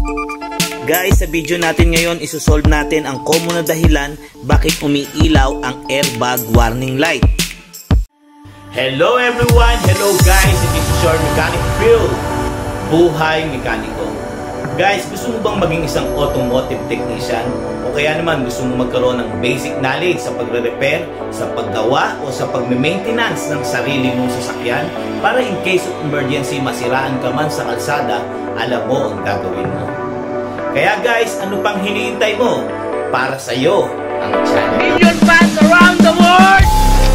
Guys, sa video natin ngayon, isusolve natin ang common na dahilan bakit umiilaw ang airbag warning light. Hello everyone! Hello guys! This is your Mechanic Phil. Buhay Mekaniko. Guys, gusto mo bang maging isang automotive technician? O kaya naman gusto mo magkaroon ng basic knowledge sa pagre-repair, sa paggawa o sa pagme-maintenance ng sarili mong sasakyan para in case of emergency masiraan ka man sa kalsada, alam mo ang gagawin mo. Kaya guys, ano pang hinihintay mo? Para sa'yo ang channel. Million fans around the world!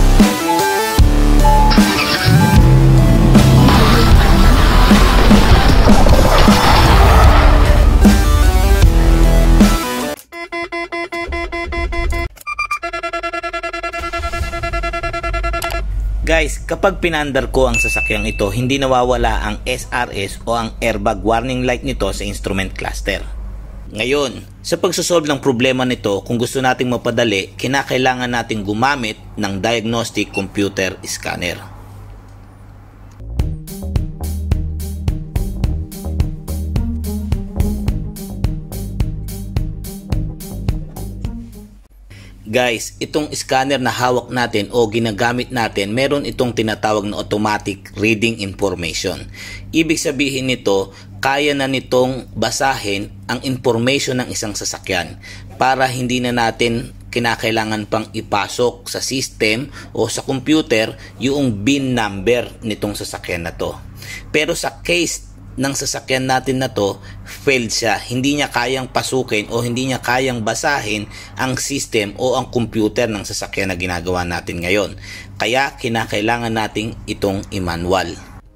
Guys, kapag pinandar ko ang sasakyang ito, hindi nawawala ang SRS o ang airbag warning light nito sa instrument cluster. Ngayon, sa pagsosolve ng problema nito, kung gusto nating mapadali, kinakailangan nating gumamit ng diagnostic computer scanner. Guys, itong scanner na hawak natin o ginagamit natin, meron itong tinatawag na automatic reading information. Ibig sabihin nito, kaya na nitong basahin ang information ng isang sasakyan para hindi na natin kinakailangan pang ipasok sa system o sa computer yung VIN number nitong sasakyan na to. Pero sa case ng sasakyan natin na to, failed siya. Hindi niya kayang pasukin o hindi niya kayang basahin ang system o ang computer ng sasakyan na ginagawa natin ngayon. Kaya kinakailangan nating itong i-manual.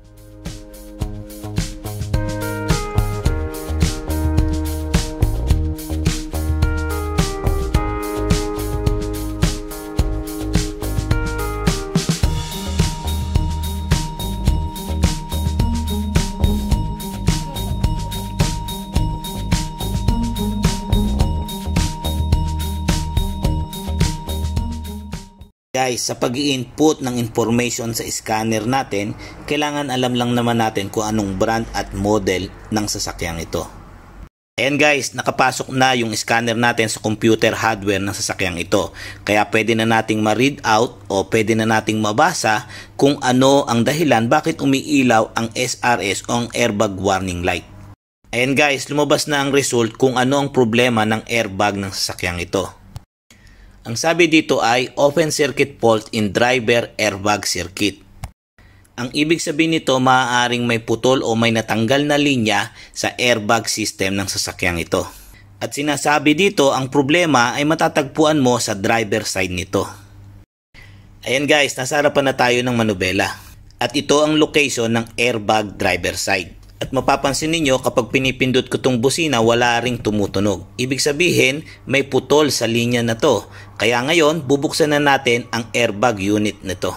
Guys, sa pag-i-input ng information sa scanner natin, kailangan alam lang naman natin kung anong brand at model ng sasakyang ito. Ayan guys, nakapasok na yung scanner natin sa computer hardware ng sasakyang ito. Kaya pwede na nating ma-read out o pwede na nating mabasa kung ano ang dahilan bakit umiilaw ang SRS o ang airbag warning light. Ayan guys, lumabas na ang result kung ano ang problema ng airbag ng sasakyang ito. Ang sabi dito ay open circuit fault in driver airbag circuit. Ang ibig sabihin nito, maaaring may putol o may natanggal na linya sa airbag system ng sasakyang ito. At sinasabi dito, ang problema ay matatagpuan mo sa driver side nito. Ayan guys, nasa harapan na tayo ng manubela. At ito ang location ng airbag driver side. At mapapansin ninyo, kapag pinipindot ko itong busina, wala ring tumutunog. Ibig sabihin, may putol sa linya na to. Kaya ngayon, bubuksan na natin ang airbag unit nito.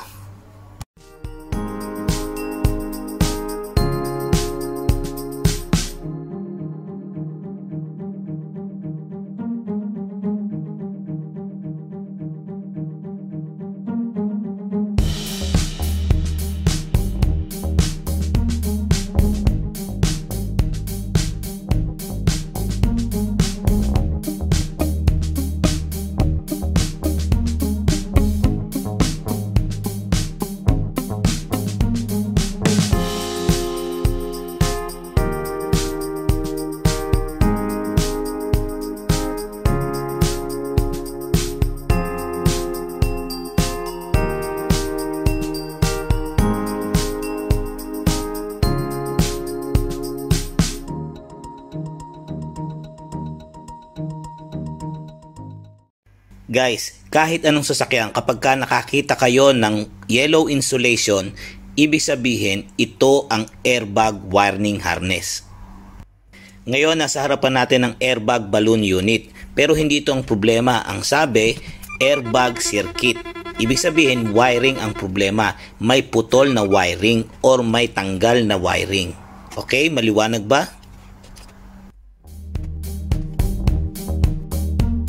Guys, kahit anong sasakyan, kapag ka nakakita kayo ng yellow insulation, ibig sabihin ito ang airbag warning harness. Ngayon, nasa harapan natin ang airbag balloon unit. Pero hindi ito ang problema. Ang sabi, airbag circuit. Ibig sabihin, wiring ang problema. May putol na wiring or may tanggal na wiring. Okay, maliwanag ba?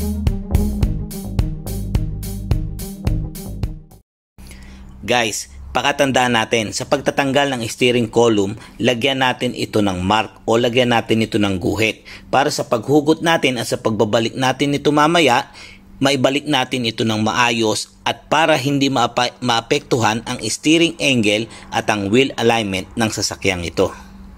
Guys, Pakatandaan natin, sa pagtatanggal ng steering column, lagyan natin ito ng mark o lagyan natin ito ng guhit para sa paghugot natin at sa pagbabalik natin ito mamaya, maibalik natin ito ng maayos at para hindi maapektuhan ang steering angle at ang wheel alignment ng sasakyang ito.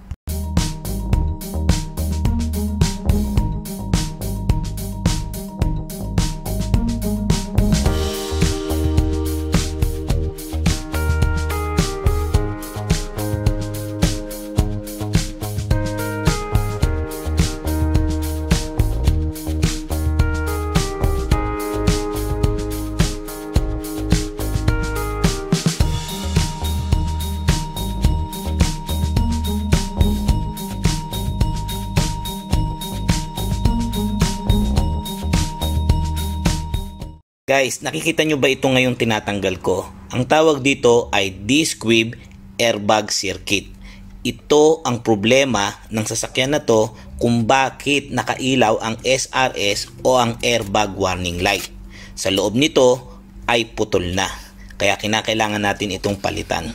Guys, nakikita nyo ba ito ngayong tinatanggal ko? Ang tawag dito ay D-squib airbag circuit. Ito ang problema ng sasakyan na to kung bakit nakailaw ang SRS o ang airbag warning light. Sa loob nito ay putol na. Kaya kinakailangan natin itong palitan.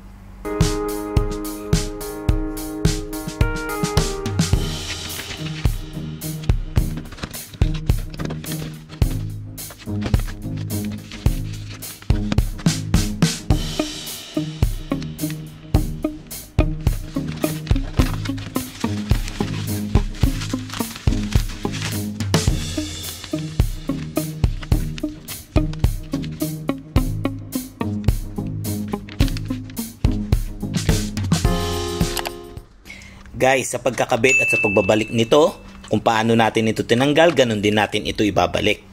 Guys, sa pagkakabit at sa pagbabalik nito, kung paano natin ito tinanggal, ganun din natin ito ibabalik.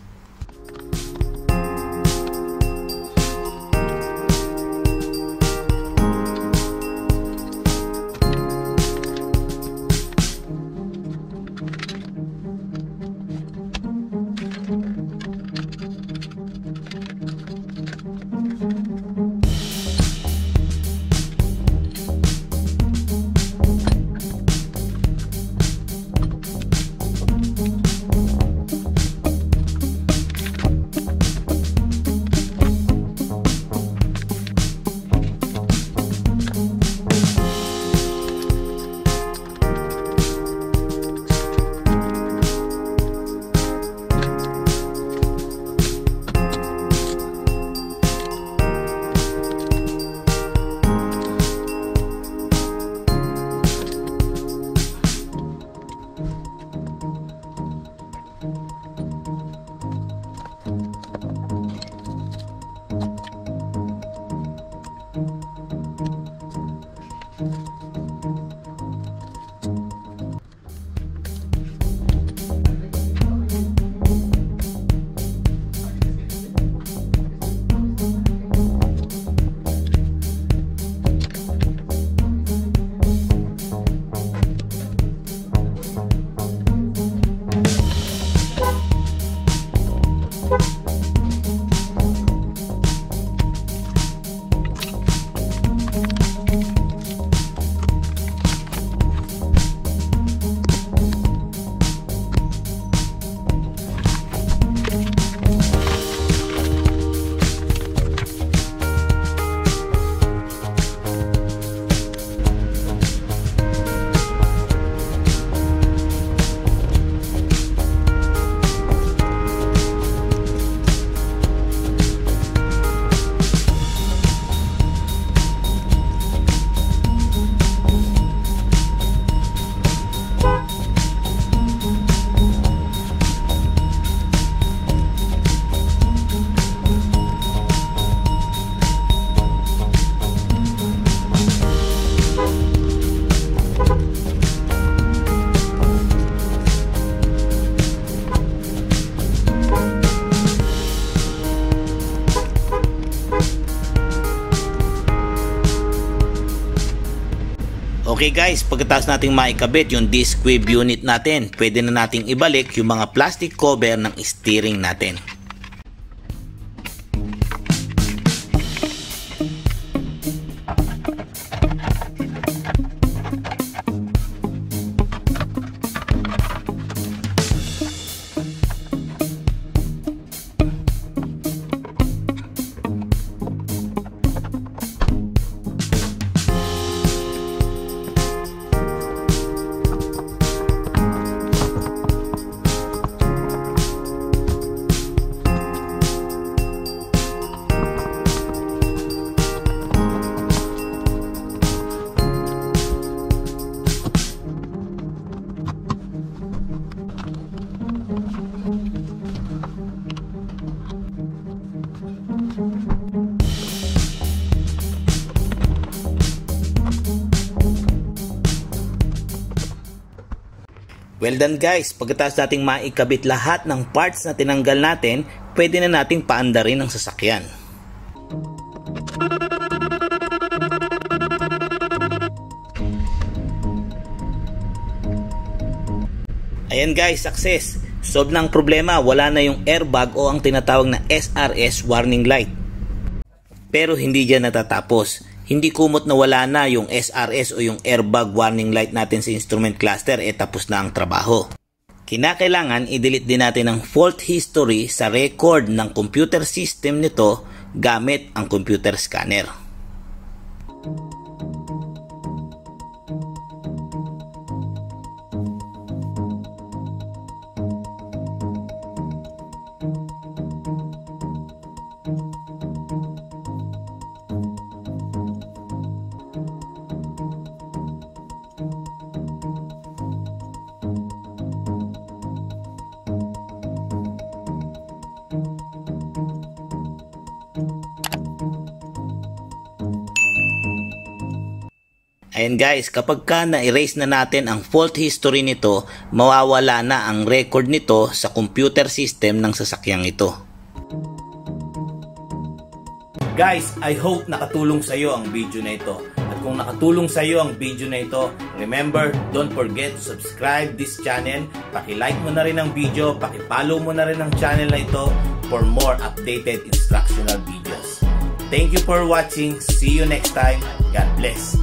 Okay guys, pagkatapos nating maikabit yung D-squib unit natin, pwede na nating ibalik yung mga plastic cover ng steering natin. Well done guys, pagkatapos nating maikabit lahat ng parts na tinanggal natin, pwede na nating paandarin ang sasakyan. Ayan guys, success! Solve ng problema, wala na yung airbag o ang tinatawag na SRS warning light. Pero hindi dyan natatapos. Hindi kumot na wala na yung SRS o yung airbag warning light natin sa instrument cluster, tapos na ang trabaho. Kinakailangan i-delete din natin ang fault history sa record ng computer system nito gamit ang computer scanner. Ayan guys, kapag ka na-erase na natin ang fault history nito, mawawala na ang record nito sa computer system ng sasakyang ito. Guys, I hope nakatulong sa iyo ang video na ito. At kung nakatulong sa iyo ang video na ito, remember, don't forget to subscribe this channel. Paki-like mo na rin ang video, paki-follow mo na rin ang channel na ito for more updated instructional videos. Thank you for watching. See you next time. God bless.